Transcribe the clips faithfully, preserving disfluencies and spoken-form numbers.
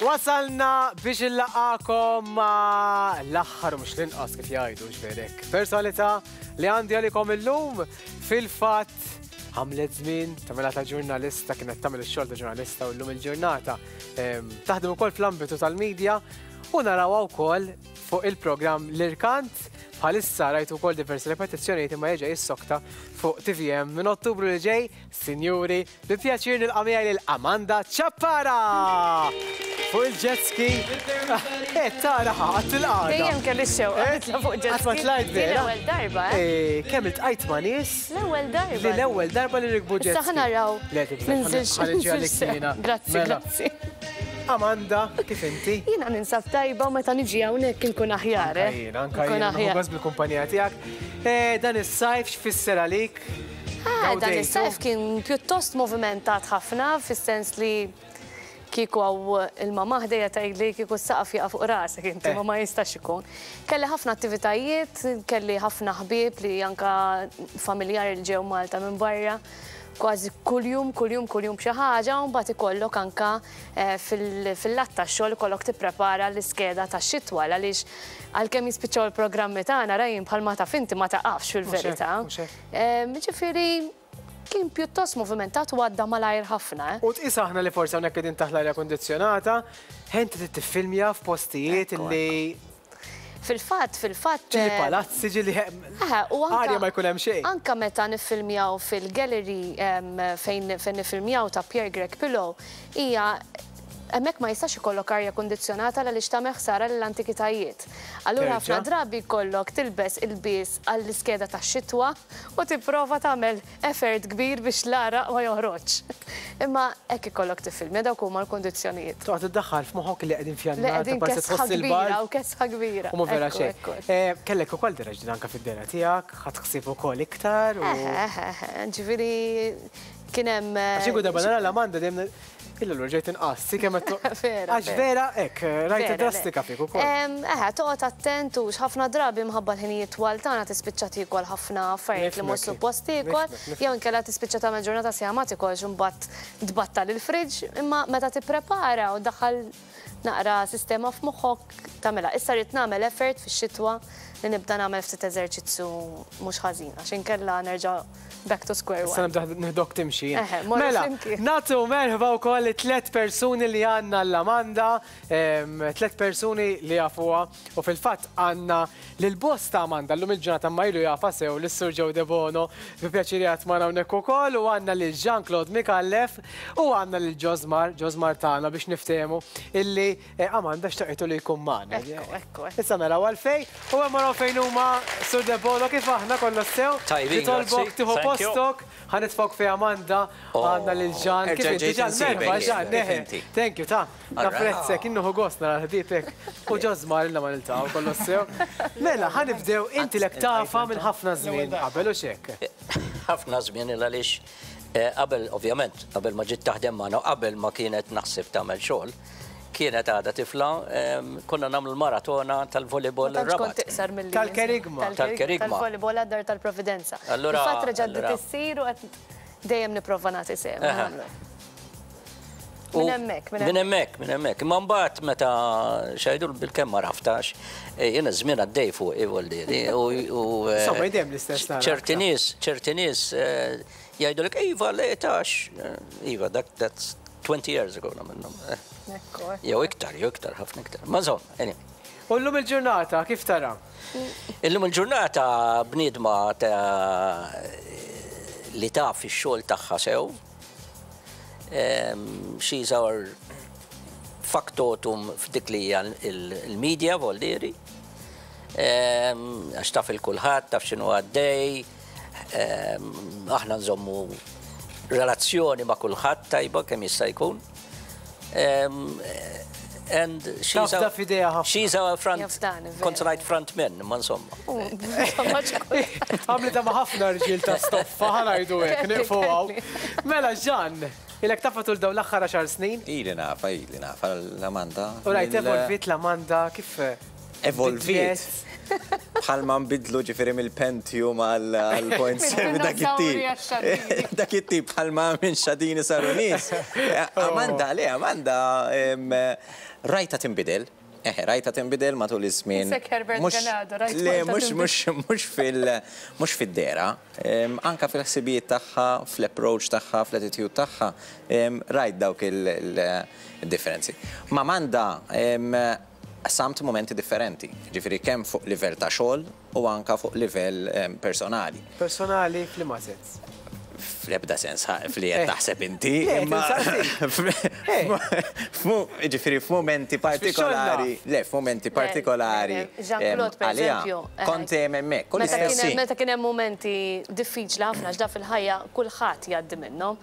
Wasalna biex il-laqakom ma l-axħar mux l-inqas kif jgħidu xverek. Personalità li għandi għalikom il-lum fil-fat għamlet żmien tamela ta' ġurnalista, kienet tamel il-xogħol ta' ġurnalista u l-lum il-ġurnata taħdem ukoll fl-ambitu tal-medja u naraw wkoll fuq il-programm L-Irkant bħalissa rajtu wkoll diversi repetizzjonijiet imma jeġa jissokta fuq T V M minn Ottubru li ġej, sinjuri, bi pjaċir nilqa' lil Amanda Chappara! Fuq il-jet ski. Eh, tara ħadd il-qagħda. Dejjem kelli x-xewqa nitla' fuq jet ski. Għatma tlajt vera. L-ewwel darba, eh? Kemm iltqajt ma' nies? L-ewwel darba. Li l-ewwel darba li rikbu jet ski. Issa ħanaraw. Ninżilx. Grazzi, grazzi. Amanda, kif inti? Jiena ninsab tajba u meta niġi hawnhekk inkun aħjar. Jiena, anka jiena nħobbos bil-kumpanija tiegħek. Dan is-sajf x'fisser għalik? Dan is-sajf kien pjuttost movimentat ħafna fis-sens li kieku għaw il-mama ħdejja tgħidli kieku s-saqaf jaqa' fuq rasek inti ma ma jistax ikun. Kelli ħafna attivitajiet, kelli ħafna ħbieb li anka familjari li ġew Malta minn barra. Kważi kuljum, kuljum, kuljum xi ħaġa u mbagħad ikollok anka fil-lat tax-xogħol ikollok tipprepara l-iskeda tax-xitwa għaliex għalkemm jispiċċaw il-programmi tagħna rajjin bħalma taf inti ma taqafx fil-verità. Ġifieri kien pjuttost movimentat u għadda malajr ħafna. U tqis aħna li forsi hawnhekk qegħdin taħt l-arja kondizzjonata, ħenti trid tiffilmja f'postijiet li Fil-fatt, fil-fatt. Ġili palazzi, ġili għarja ma jkun hemm xejn. Anka meta niffilmjaw fil-gallery fejn niffilmjaw ta' Pierre Greg Pillow, hija hemmhekk ma jistax ikollok arja kondizzjonata għaliex tagħmel ħsara lill-antikitajiet. Allura ħafna drabi jkollok tilbes il-bies għall-iskeda tax-xitwa u tipprova tagħmel effort kbir biex l-araq ma joħroġ. Imma hekk ikollok tiffilmja dawk huma l-kondizzjonijiet. Toqgħod iddaħħal f'moħħok li qegħdin fjannata qegħdin kesħa kbira u kesħa kbira. U vera xejn. Kellek ukoll dera ġdida anke fid-dera tiegħek, ħadd ħsieb ukoll iktar u. Ġifieri kien hemm. Għax inkun darba nara l-Amanda dejjem illa l-ġejt inqassi kemm qed għax vera hekk rajta drastika fik ukoll. Eħe, toqgħod attent u ħafna drabi mħabba l-ħinijiet twal tagħna tispiċċa tiekol ħafna affarijiet li mhux suppost tiekol, jew inkella tispiċċa tagħmel ġurnata sija ma tiekolx imbagħad tbattal il-friġġ, imma meta tipprepara u daħħal naqra sistema f'moħħok tagħmilha. Issa rrid nagħmel effort fix-xitwa li nibda nagħmel ftit eżerċizzju mhux ħażin għax inkella nerġa' back to square one. Issa nibda nieħdok timxi. Mela, nagħtu merħba wkoll tliet persuni li għandna l-Amanda, tliet persuni li jafuha u fil-fatt għandna lill-boss ta' Amanda llum il-ġurnata ma ilu jafa sew lis-Sur Joe De Bono bi pjaċir qatt ma hawnhekk ukoll u għandna lil Jean-Claude Mikallef u għandna lil Josmar, Josmar tagħna biex niftehmu illi Amanda xtaqtu li jkun magħna. Ekku, issa naraw għalfejn u hemm naraw fejn huma Sur De Bono kif aħna kollha sew. Nitolbok tieħu postok, ħanitfok fi Amanda, għandna lil Ġan. Kif inti Ġan merħba Ġan, neħe. Thank you, ta' napprezzek, innuħu gost nara ħdibek u Josmar illa ma niltaqgħu kollu sew. Mela, ħanibdew inti lek tafa minn ħafna żmien qabel u xekk. Ħafna żmien il għaliex qabel ovvjament, qabel ma ġiet taħdem magħna, qabel ma kienet naħseb tagħmel xogħol, kienet għadha tifla, konna nagħmlu l-maratona tal-volleyball Rabat. Tal-Kerigma. Tal-Kerigma. Tal-volleyball għaddar tal-Providenza. Il-fatt reġaddi tissir u dejjem nipprova nagħti sehem. Minn hemmhekk, minn hemmhekk, minn hemmhekk. Imma mbagħad meta xejdu bil-kemm ma raftax, jiena żmien għaddej fuq ivoldi. Insomma dejjem l-istess nara. ċerti nies, ċerti nies jgħidulek iva lejtax. Iva, that's twenty years ago minnhom. Jew iktar, jew iktar, ħafna iktar. Ma żomm, anyway. U llum il-ġurnata kif tara? Illum il-ġurnata bniedma li taf ix-xogħol tagħha sew. She's our faktotum f'dik li hija il-media voldieri. Għax taf il-kulħadd, taf x'inhu għaddej. Aħna nżommu relazzjoni ma' kulħadd tajba kemm jista' jkun. And she's a, she's a front, konsolajt front men, ma insomma. Għamli ta' ħafna rġil ta' stoffa, ħanajdu hekk, niqfu għaw. Mela Ġan, ilek tafatu l-daw l-axħar għaxar snin? Ili nafa, ili nafa l-Amanda. U rajt evolvit l-Amanda, kif? Evolvit? bħalma nbidlu ġifieri mill-Pentium għal-point seven dak it-tip. Dak it-tip bħalma minn xadini saru nies. Amanda, le, Amanda rajta tinbidel, eħe, rajta tinbidel matul iż-żmien. Isek Herbert Ganado, rajta Le, mhux mhux mhux fil mhux fid-dera, anka fil-ħsibijiet tagħha, fl-approach tagħha, fl-attitude tagħha, rajt dawk il-differenzi. Ma Amanda samt momenti differenti, ġifieri kemm fuq livell ta' xogħol u anka fuq livell personali. Personali fl-ma sens. Fl-ebda sens fli qed taħseb inti, imma ġifieri f'momenti partikolari, le f'momenti partikolari għalija kont hemm hemmhekk, kull istess. Meta kien hemm momenti diffiċli ħafna x'da fil-ħajja kulħadd jgħaddi minnhom.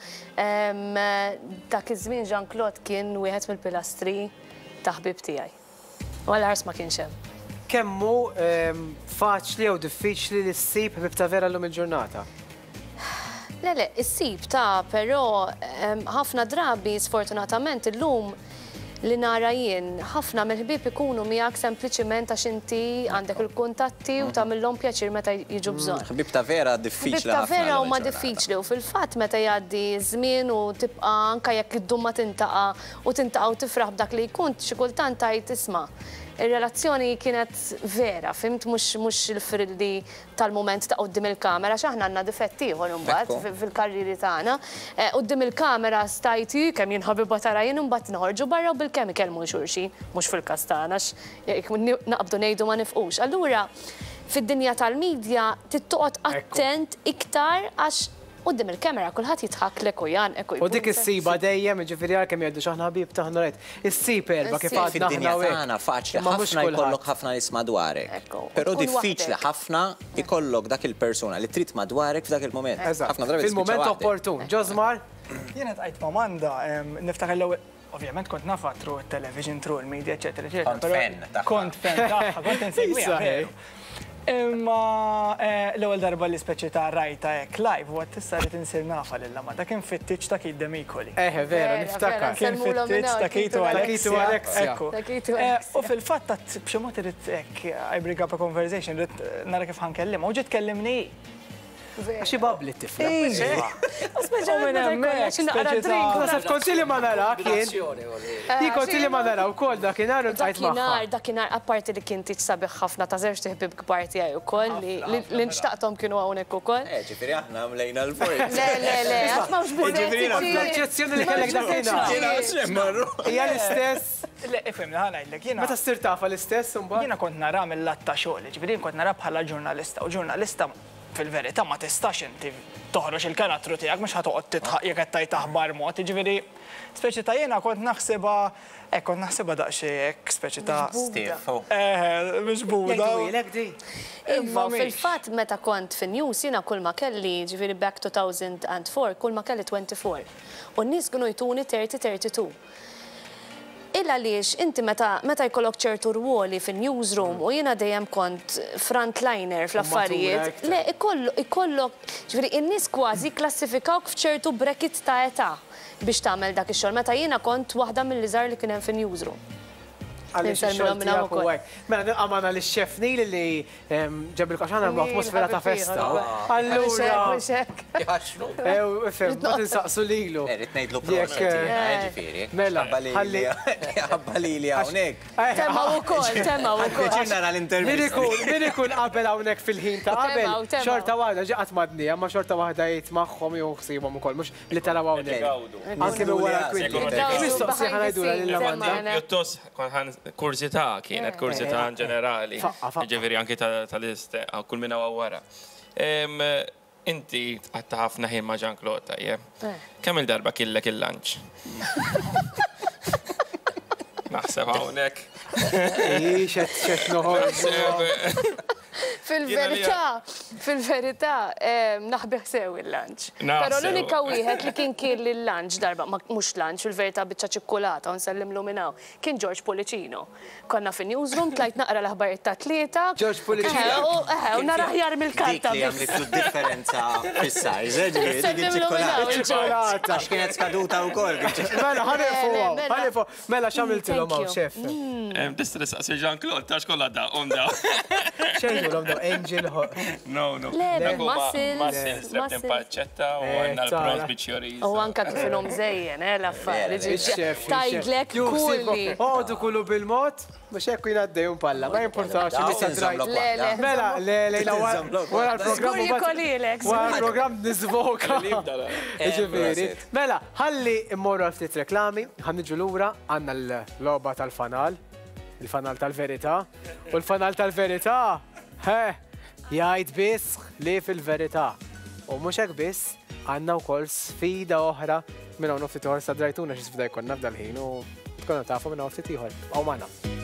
Dak iż-żmien Jean-Claude kien wieħed mill-pilastri ta' ħbib tiegħi. U għal-ħars ma kienx hemm. Kemmu faċli jew diffiċli li ssib ħbib ta' vera llum il-ġurnata? Le, le, is-sib ta' però ħafna drabi sfortunatament illum li nara jien ħafna mill-ħbieb ikunu miegħek sempliċiment għax inti għandek il-kuntatti u tagħmilhom pjaċir meta jiġu bżonn. Ħbieb ta' vera diffiċli ħafna. Ħbieb ta' vera huma diffiċli u fil-fatt meta jgħaddi żmien u tibqa' anke jekk id-dumma tintaqa' u tintaqa' u tifraħ b'dak li jkun xi kultant tgħid isma' ir-relazzjoni kienet vera, fimt mhux il-frilli tal-moment ta' qudiem il-kamera, x'aħna għandna difett ieħor imbagħad fil-karriri tagħna. Qudiem il-kamera stajti kemm jinħabibha tara jien imbagħad noħorġu barra u bil-kemm ikellmu xulxin, mhux fil-każ tagħna naqbdu ngħidu ma nifqux. Allura fid-dinja tal-medja tittoqgħod attent iktar għax qudiem il-kamera kulħadd jitħaklek u janqek u U dik is-siba dejjem ġifieri għal kemm jgħidu x'aħna ħbieb taħna rajt. Is-sib erba' kif għadna fid-dinja tagħna faċli ħafna jkollok ħafna nies madwarek. Però diffiċli ħafna ikollok dak il-persuna li trid madwarek f'dak il-moment. Ħafna drabi fil-moment opportun. Ġosmar? Jien qed qajt Amanda, niftakar l-ewwel ovvjament kont nafa tru il-television, tru il-media, eċetera, eċetera. Kont fan tagħha. Kont fan tagħha, kont insegwiha. Imma l-ewwel darba li speċi ta' rajta hekk live u għad tista' li tinsir nafa lil Amanda kien fit-titx ta' Kid Demikoli. Eħe, vera, niftakar. Kien fit-titx ta' Kitu Alexia. Ekku. U fil-fatt ta' b'xi mod irid hekk I bring up a conversation, irid nara kif ħankellem. U ġiet tkellimni. Għaxi babli t-tifla. Speċa minn hemmhekk naqra drink. Nasab konti li ma nara kien. Di konti li ma nara wkoll dakinhar u tgħid magħha. Dakinhar, dakinhar apparti li kien tiġ sabiħ ħafna ta' żewġ tiħbib kbar tiegħi wkoll li nxtaqthom kienu hawnhekk ukoll. Ġifieri aħna mlejna l-vojt. Le, le, le, qatt m'hawnx biżejjed. L-eċċezzjoni li kellek dakinhar. Hija l-istess. Le, ifhem ngħidlek jiena. Meta ssir tafa l-istess imbagħad. Jiena kont nara mill-lat ta' xogħol, ġifieri kont nara bħala ġurnalista u ġurnalista fil-verità ma tistax inti toħroġ il-karattru tiegħek mhux ħatoqgħod titħaq jekk qed tajt aħbar mod, jiġifieri speċi ta' jiena kont naħsibha hekk kont naħsibha daqsxejn hekk speċi ta' Stiff. Eħe, mhux buda. Imma fil-fatt meta kont fin-news jiena kull ma kelli ġifieri back two thousand four kull ma kelli twenty-four. U n-nies kienu jtuni thirty thirty-two. Illa għaliex inti meta jkollok ċertu rwoli fin-newsroom u jiena dejjem kont frontliner fl-affarijiet. Le, ikollok, ġifieri in-nies kważi klassifikawk f'ċertu bracket ta' età biex tagħmel dak ix-xogħol. Meta jiena kont waħda mill-iżgħar li kien hemm fin-newsroom. Mela għamana li xefni li ġebilk għaxana l-atmosfera ta' festa. Allura. Jaxnu. Ew, fem, ma tinsaqsu lilu. Erit nejdlu ġifiri. Mela, ħalli. Għabbalili għawnek. Temma u kol, temma u kol. Ġinna l-intervju. Min ikun qabel għawnek fil-ħin ta' qabel. Xorta wahda ġaqat madni, għamma xorta wahda jit maħħom ju xsibom u kol, mux li taraw għawnek. Anki mi wara l-kwinti. Mistoqsi ħanajdu l-Amanda. Kurzita, kienet kurzita ġenerali, ġeveri anki tal-ist, kull minna għawara. Inti għatta ħafna ħin ma' Jean-Claude, tajjeb. Kemm il-darba killek il-lunch? Naħseb hawnhekk. Ixet, xet noħor. Fil-verità, fil-verità, naħbeħ sew il-lunch. Pero l-unika wieħed li kien kien l-lunch darba, mux lunch, fil-verità biċċa ċikkulata, unsellim luminaw, kien George Policino. Konna fin newsroom, tlajt naqra l-aħbarijiet ta' tlieta. George Policino. U naraħjar mill-karta. Dik li għamlit differenza fis-sajż, ġifieri ċikkulata. Għax kienet skaduta wkoll. Mela, ħanifu, ħanifu, mela x'għamiltilhom hawn xef. Distress għasir Jean-Claude, tax kollha da, um da. Xejn l-għom Angel. No, hawn. Le, muscles. Muscles, streptin paċċetta u għanna l-prawns biċjoris. U anka kif il-om zejjen, eh, l-affarijiet. Tajdlek kulli. Għodu kullu bil-mod, mux ekku jinaddejum palla, ma jimportax li s-sadrajt. Mela, le, le, wara l-program. Wara l-program nizvoka. Ġifiri. Mela, ħalli immorru għal-ftit reklami, ħanniġu l-ura għanna l-loba tal-fanal, il-fanal tal-verita, u l-fanal tal-verita, he, jgħid biss li fil-verita. U mux hekk biss, għanna wkoll sfida oħra minn hawn ftit ieħor sadrajtuna xi sfida jkollna f'dal ħin u tkunu tafu minn hawn ftit ieħor. Aw magħna.